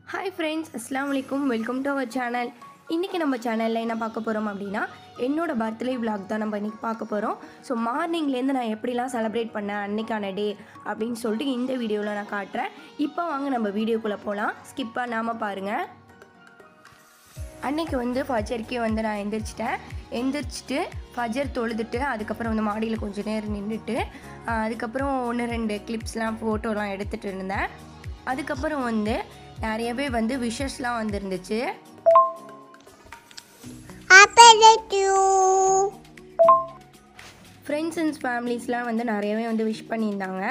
Hi friends, Assalamu alaikum. Welcome to our channel. இன்னைக்கு நம்ம சேனல்ல என்ன பார்க்க போறோம் அப்படினா என்னோட பர்த்டே vlog தான் நம்ம இன்னைக்கு பார்க்க போறோம். சோ மார்னிங்ல இருந்து நான் எப்படிலாம் செலிப்ரேட் பண்ணேன் அன்னைக்கான டே அப்படினு சொல்லிட்டு இந்த வீடியோல நான் காட்றேன். இப்போ வாங்க நம்ம வீடியோக்குள்ள போலாம். ஸ்கிப் பண்ணாம பாருங்க. அன்னைக்கு வந்து ஃபஜருக்கு வந்து நான் எந்திரிச்சிட்டு ஃபஜர் தொழுதுட்டு அதுக்கப்புறம் வந்து மாடியில கொஞ்ச நேரம் நின்னுட்டு அதுக்கப்புறம் 1-2 கிளிப்ஸ்லாம் போட்டோலாம் எடுத்துட்டு இருந்தேன். அதுக்கப்புறம் வந்து நிறையவே வந்து விஷஸ்லாம் வந்திருந்துச்சு. ஃப்ரெண்ட்ஸ் அண்ட் ஃபேமிலிஸ்லாம் வந்து நிறையவே வந்து விஷ் பண்ணியிருந்தாங்க.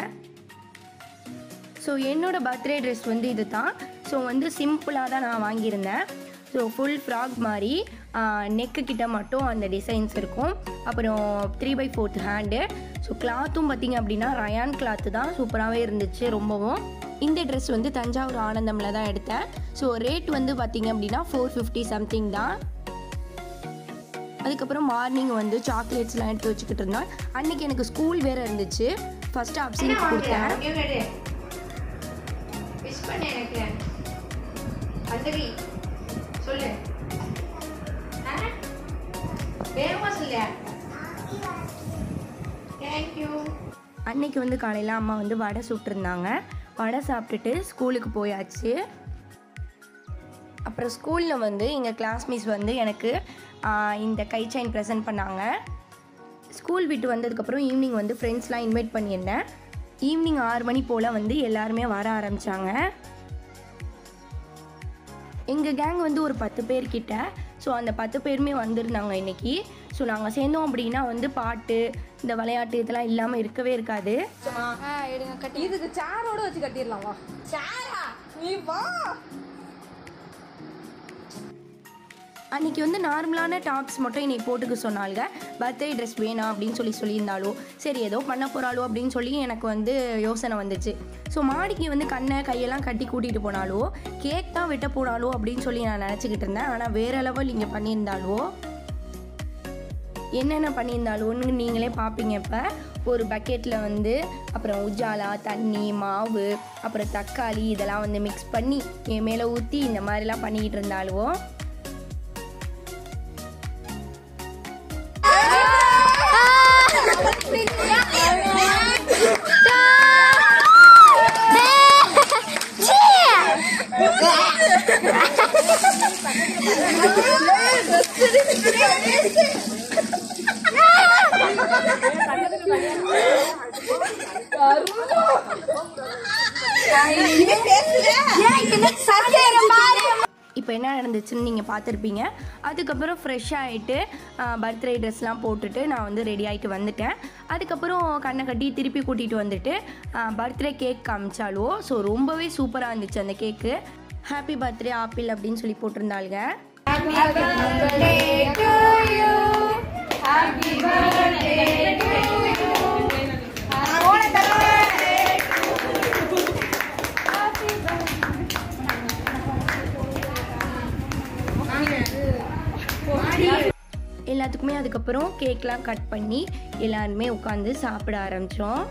ஸோ என்னோட பர்த்டே ட்ரெஸ் வந்து இது தான். ஸோ வந்து சிம்பிளாக தான் நான் வாங்கியிருந்தேன். ஸோ ஃபுல் ஃப்ராக் மாதிரி நெக்கு கிட்ட மட்டும் அந்த டிசைன்ஸ் இருக்கும். அப்புறம் 3/4 ஹேண்டு. ஸோ கிளாத்தும் பார்த்திங்க அப்படின்னா ரயான் கிளாத்து தான், சூப்பராகவே இருந்துச்சு ரொம்பவும். இந்த ட்ரெஸ் வந்து தஞ்சாவூர் ஆனந்தமில் தான் எடுத்தேன். ஸோ ரேட் வந்து பார்த்திங்க அப்படின்னா 450 சம்திங் தான். அதுக்கப்புறம் மார்னிங் வந்து சாக்லேட்ஸ்லாம் எடுத்து வச்சுக்கிட்டு இருந்தேன். அன்றைக்கி எனக்கு ஸ்கூல் வேறு இருந்துச்சு. ஃபஸ்ட்டு அப்சன்ட் கொடுத்தேன். அன்னைக்கு வந்து காலையில் அம்மா வந்து வடை சுட்டிருந்தாங்க. வடை சாப்பிட்டுட்டு ஸ்கூலுக்கு போயாச்சு. அப்புறம் ஸ்கூலில் வந்து எங்கள் கிளாஸ் மிஸ் வந்து எனக்கு இந்த கை செயின் ப்ரெசென்ட் பண்ணாங்க. ஸ்கூல் விட்டு வந்ததுக்கப்புறம் ஈவினிங் வந்து ஃப்ரெண்ட்ஸ்லாம் இன்வைட் பண்ணியிருந்தேன். ஈவினிங் 6 மணி போல் வந்து எல்லாருமே வர ஆரம்பித்தாங்க. எங்கள் கேங் வந்து ஒரு 10 பேர்கிட்ட. ஸோ அந்த 10 பேருமே வந்திருந்தாங்க இன்றைக்கி. ஸோ நாங்கள் சேர்ந்தோம் அப்படின்னா வந்து பாட்டு இந்த விளையாட்டு இதெல்லாம் இல்லாமல் இருக்கவே இருக்காது. இதுக்கு சேரோட வச்சு கட்டிடலாம். வா சேரா நீ வா. அன்றைக்கி வந்து நார்மலான டாப்ஸ் மட்டும் இன்னைக்கு போட்டுக்க சொன்னாங்க. பர்த்டே ட்ரெஸ் வேணாம் அப்படின்னு சொல்லியிருந்தாலோ சரி ஏதோ பண்ண போகிறாளோ அப்படின்னு சொல்லி எனக்கு வந்து யோசனை வந்துச்சு. ஸோ மாடிக்கு வந்து கண்ணை கையெல்லாம் கட்டி கூட்டிகிட்டு போனாலோ கேக் தான் வெட்ட போனாலோ அப்படின்னு சொல்லி நான் நினச்சிக்கிட்டு இருந்தேன். ஆனால் வேறு லெவல் இங்கே பண்ணியிருந்தாலோ என்னென்ன பண்ணியிருந்தாலோன்னு நீங்களே பார்ப்பீங்க. இப்போ ஒரு பக்கெட்டில் வந்து அப்புறம் உஜாலா தண்ணி மாவு அப்புறம் தக்காளி இதெல்லாம் வந்து மிக்ஸ் பண்ணி என் மேலே ஊற்றி இந்த மாதிரிலாம் பண்ணிக்கிட்டு இருந்தாலோ இப்போ என்ன நடந்துச்சுன்னு நீங்கள் பார்த்துருப்பீங்க. அதுக்கப்புறம் ஃப்ரெஷ் ஆகிட்டு பர்த்டே ட்ரெஸ்லாம் போட்டுட்டு நான் வந்து ரெடி ஆகிட்டு வந்துட்டேன். அதுக்கப்புறம் கண்ணை கட்டி திருப்பி கூட்டிகிட்டு வந்துட்டு பர்த்டே கேக் காமிச்சாலோ. ஸோ ரொம்பவே சூப்பராக இருந்துச்சு அந்த கேக்கு. ஹாப்பி பர்த்டே ஆப்பிள் அப்படின்னு சொல்லி போட்டிருந்தாளுங்க. எல்லாத்துக்குமே அதுக்கப்புறம் கேக்லாம் கட் பண்ணி எல்லாருமே உட்காந்து சாப்பிட ஆரம்பித்தோம்.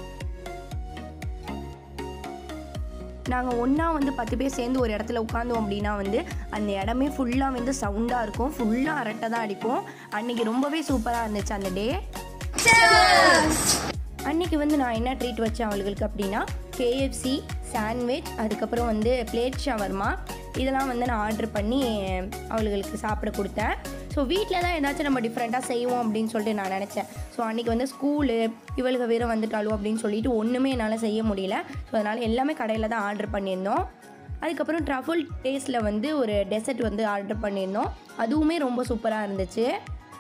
நாங்கள் ஒன்றா வந்து 10 பேர் சேர்ந்து ஒரு இடத்துல உட்காந்தோம் அப்படின்னா வந்து அந்த இடமே ஃபுல்லாக வந்து சவுண்டாக இருக்கும், ஃபுல்லாக அரட்டை தான் அடிக்கும். அன்றைக்கி ரொம்பவே சூப்பராக இருந்துச்சு அந்த டே. அன்றைக்கி வந்து நான் என்ன ட்ரீட் வச்சேன் அவளுக்கு அப்படின்னா KFC சாண்ட்விச் அதுக்கப்புறம் வந்து பிளேட் ஷவர்மா இதெல்லாம் வந்து நான் ஆர்டர் பண்ணி அவளுகளுக்கு சாப்பிட கொடுத்தேன். ஸோ வீட்டில் தான் ஏதாச்சும் நம்ம டிஃப்ரெண்ட்டாக செய்வோம் அப்படின்னு சொல்லிட்டு நான் நினச்சேன். ஸோ அன்றைக்கி வந்து ஸ்கூலு இவளுக்கு வேறு வந்துட்டாலும் அப்படின்னு சொல்லிட்டு ஒன்றுமே என்னால் செய்ய முடியல. ஸோ அதனால் எல்லாமே கடையில் தான் ஆர்டர் பண்ணியிருந்தோம். அதுக்கப்புறம் ட்ரஃபிள் டேஸ்ட்டில் வந்து ஒரு டெசர்ட் வந்து ஆர்டர் பண்ணியிருந்தோம். அதுவுமே ரொம்ப சூப்பராக இருந்துச்சு.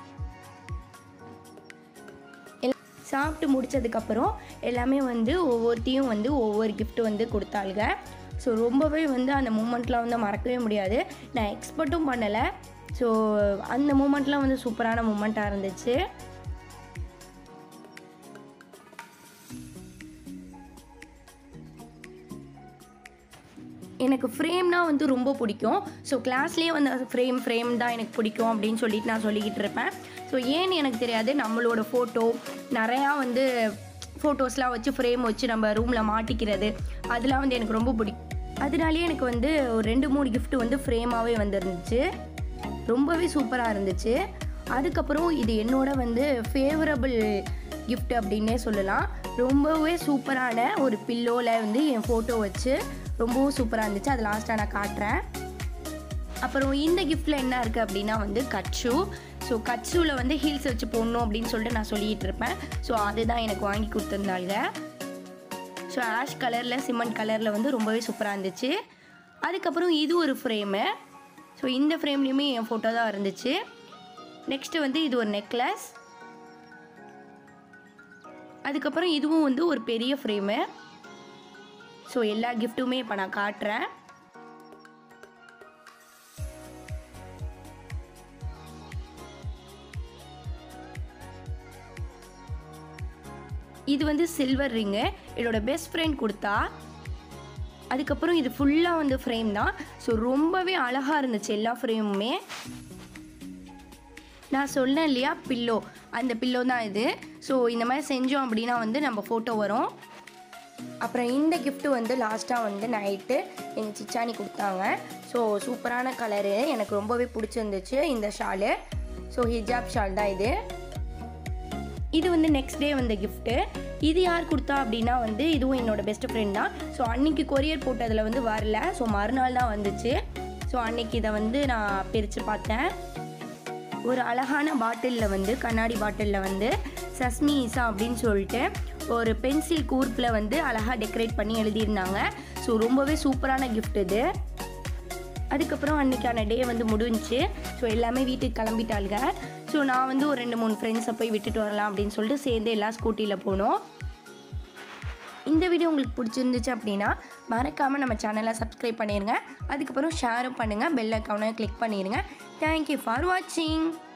சாப்பிட்டு முடித்ததுக்கப்புறம் எல்லாமே வந்து ஒவ்வொருத்தையும் வந்து ஒவ்வொரு கிஃப்ட் வந்து கொடுத்தாளுங்க. ஸோ ரொம்பவே வந்து அந்த மூமெண்ட்லாம் வந்து மறக்கவே முடியாது. நான் எக்ஸ்பெக்ட்டும் பண்ணலை. ஸோ அந்த மூமெண்ட்லாம் வந்து சூப்பரான மூமெண்ட்டாக இருந்துச்சு. எனக்கு ஃப்ரேம்னா வந்து ரொம்ப பிடிக்கும். ஸோ கிளாஸ்லேயே வந்து ஃப்ரேம் தான் எனக்கு பிடிக்கும் அப்படின்னு சொல்லிட்டு நான் சொல்லிக்கிட்டு இருப்பேன். ஸோ ஏன்னு எனக்கு தெரியாது. நம்மளோட ஃபோட்டோ நிறையா வந்து ஃபோட்டோஸ்லாம் வச்சு ஃப்ரேம் வச்சு நம்ம ரூமில் மாட்டிக்கிறது அதெல்லாம் வந்து எனக்கு ரொம்ப பிடிக்கும். அதனாலேயே எனக்கு வந்து ஒரு 2-3 gift வந்து ஃப்ரேமாகவே வந்துருந்துச்சு. ரொம்பவே சூப்பராக இருந்துச்சு. அதுக்கப்புறம் இது என்னோட வந்து ஃபேவரபிள் gift அப்படின்னே சொல்லலாம். ரொம்பவே சூப்பரான ஒரு பில்லோவில் வந்து என் ஃபோட்டோ வச்சு ரொம்பவும் சூப்பராக இருந்துச்சு. அது லாஸ்ட்டாக நான் காட்டுறேன். அப்புறம் இந்த கிஃப்ட்டில் என்ன இருக்குது அப்படின்னா வந்து கட்ஷூ. ஸோ கட்ஷூவில் வந்து ஹீல்ஸ் வச்சு போடணும் அப்படின்னு சொல்லிட்டு நான் சொல்லிகிட்டு இருப்பேன். ஸோ அதுதான் எனக்கு வாங்கி கொடுத்துருந்தாங்க. ஸோ ஆஷ் கலரில் சிமெண்ட் கலரில் வந்து ரொம்பவே சூப்பராக இருந்துச்சு. அதுக்கப்புறம் இது ஒரு ஃப்ரேமு. ஸோ இந்த ஃப்ரேம்லேயுமே என் ஃபோட்டோ தான் இருந்துச்சு. நெக்ஸ்ட்டு வந்து இது ஒரு நெக்லஸ். அதுக்கப்புறம் இதுவும் வந்து ஒரு பெரிய ஃப்ரேமு. ஸோ எல்லா கிஃப்ட்டுமே இப்போ நான் காட்டுறேன். இது வந்து சில்வர் ரிங்கு, என்னோட பெஸ்ட் ஃப்ரெண்ட் கொடுத்தா. அதுக்கப்புறம் இது ஃபுல்லாக வந்து ஃப்ரேம் தான். ஸோ ரொம்பவே அழகாக இருந்துச்சு எல்லா ஃப்ரேமுமே. நான் சொன்னேன் இல்லையா பில்லோ, அந்த பில்லோ தான் இது. ஸோ இந்த மாதிரி செஞ்சோம் அப்படின்னா வந்து நம்ம ஃபோட்டோ வரும். அப்புறம் இந்த கிஃப்ட்டு வந்து லாஸ்ட்டாக வந்து நைட்டு எங்கள் சிச்சானி கொடுத்தாங்க. ஸோ சூப்பரான கலரு, எனக்கு ரொம்பவே பிடிச்சிருந்துச்சு இந்த ஷாலு. ஸோ ஹிஜாப் ஷால் தான் இது. இது வந்து நெக்ஸ்ட் டே வந்த கிஃப்ட்டு. இது யார் கொடுத்தா அப்படின்னா வந்து இதுவும் என்னோட பெஸ்ட் ஃப்ரெண்ட் தான். ஸோ அன்றைக்கி கொரியர் போட்டதில் வந்து வரல. ஸோ மறுநாள் தான் வந்துச்சு. ஸோ அன்றைக்கி இதை வந்து நான் பிரித்து பார்த்தேன். ஒரு அழகான பாட்டிலில் வந்து கண்ணாடி பாட்டிலில் வந்து சஸ்மி ஈசா அப்படின்னு சொல்லிட்டு ஒரு பென்சில் கூர்ப்பில் வந்து அழகாக டெக்கரேட் பண்ணி எழுதியிருந்தாங்க. ஸோ ரொம்பவே சூப்பரான கிஃப்ட் இது. அதுக்கப்புறம் அன்றைக்கான டே வந்து முடிஞ்சிச்சு. ஸோ எல்லாமே வீட்டுக்கு கிளம்பிட்டாளுங்க. ஸோ நான் வந்து ஒரு 2-3 ஃப்ரெண்ட்ஸை போய் விட்டுட்டு வரலாம் அப்படின்னு சொல்லிட்டு சேர்ந்து எல்லாம் ஸ்கூட்டியில் போனோம். இந்த வீடியோ உங்களுக்கு பிடிச்சிருந்துச்சு அப்படின்னா மறக்காமல் நம்ம சேனலை சப்ஸ்கிரைப் பண்ணிடுங்க. அதுக்கப்புறம் ஷேரும் பண்ணுங்கள், பெல் ஐக்கானை கிளிக் பண்ணிடுங்க. தேங்க்யூ ஃபார் வாட்சிங்.